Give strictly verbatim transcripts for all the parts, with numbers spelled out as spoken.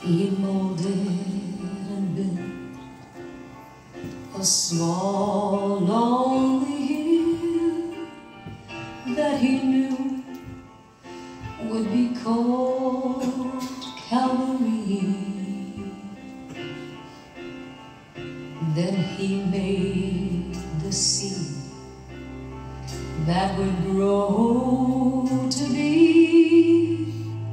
He molded and built a small, lonely hill that he knew would be called Calvary. Then he made the seed that would grow to be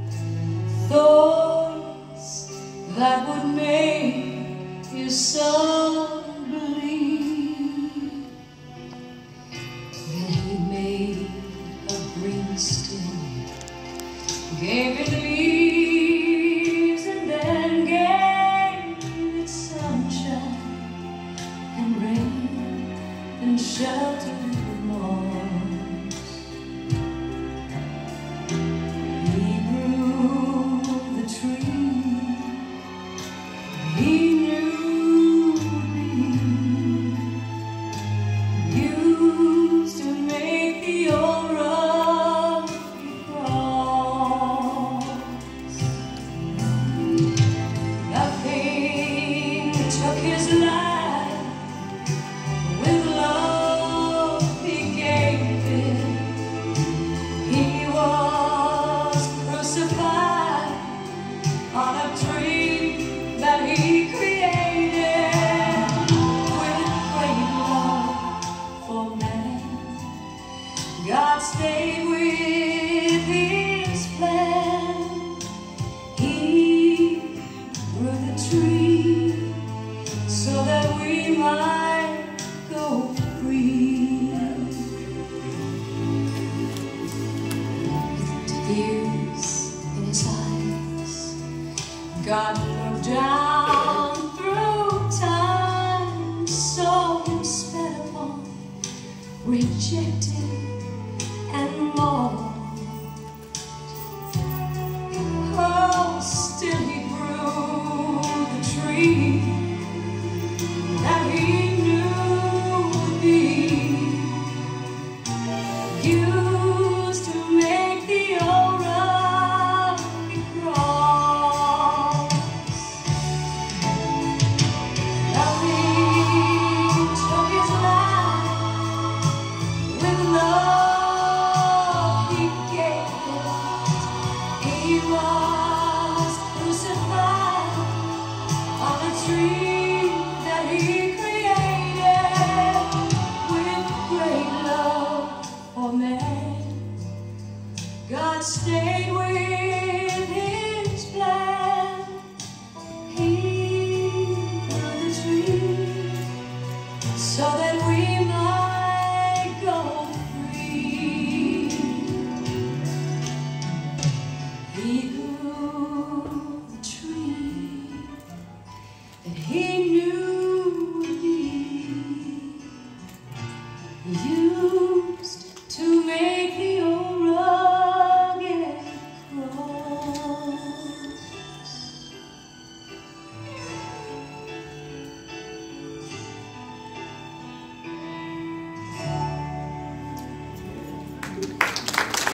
thorns that would make his son believe. Then he made a green stem, gave it leaves, and then gave it sunshine and rain and shelter from moss. He grew the tree he knew would be used to make the old rugged cross. Nothing took his life. With love he gave it. He was crucified on a tree that he created. With great love for man, God stayed with his plan. He grew the tree so that we might go free. With tears in his eyes, God looked down through time, saw him sped upon, rejected and mocked. Oh, still he grew the tree that he knew would be used to make the old rugged cross. Nothing took his life. With love he gave it. He was crucified on a tree that he created. With great love for man, God stayed with his plan. He grew the tree so that we might go free. He grew the tree that he